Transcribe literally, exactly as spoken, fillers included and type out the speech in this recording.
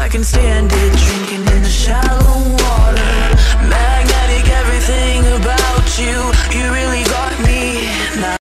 I can stand it, drinking in the shallow